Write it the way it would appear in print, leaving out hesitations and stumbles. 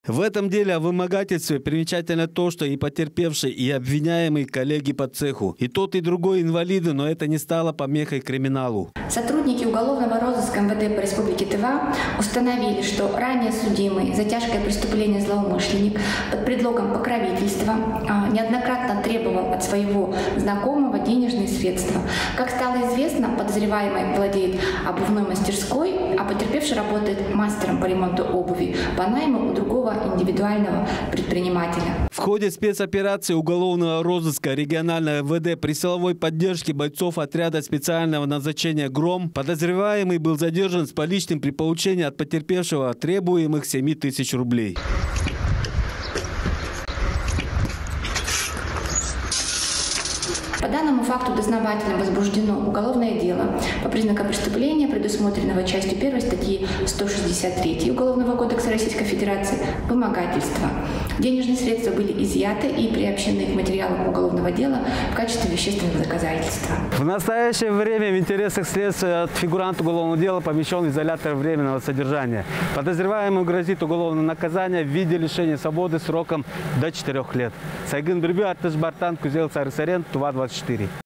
В этом деле о вымогательстве примечательно то, что и потерпевший, и обвиняемый коллеги по цеху. И тот, и другой инвалиды, но это не стало помехой криминалу. Сотрудники уголовного розыска МВД по Республике Тыва установили, что ранее судимый за тяжкое преступление злоумышленник под предлогом покровительства неоднократно требовал от своего знакомого денежные средства. Как стало известно, подозреваемый владеет обувной мастерской, а потерпевший работает мастером по ремонту обуви по найму у другого индивидуального предпринимателя. В ходе спецоперации уголовного розыска регионального МВД при силовой поддержке бойцов отряда специального назначения «Гром» подозреваемый был задержан с поличным при получении от потерпевшего требуемых 7000 рублей. По данному факту дознавателем возбуждено уголовное дело по признакам преступления, предусмотренного частью 1 статьи 163 Уголовного кодекса Российской Федерации «Вымогательство». Денежные средства были изъяты и приобщены к материалам уголовного дела в качестве вещественного доказательства. В настоящее время в интересах следствия фигурант уголовного дела помещен в изолятор временного содержания. Подозреваемому грозит уголовное наказание в виде лишения свободы сроком до 4 лет. Сайгын Бирби, Артыш Бартан, Кузел Царысарен, Тува 24.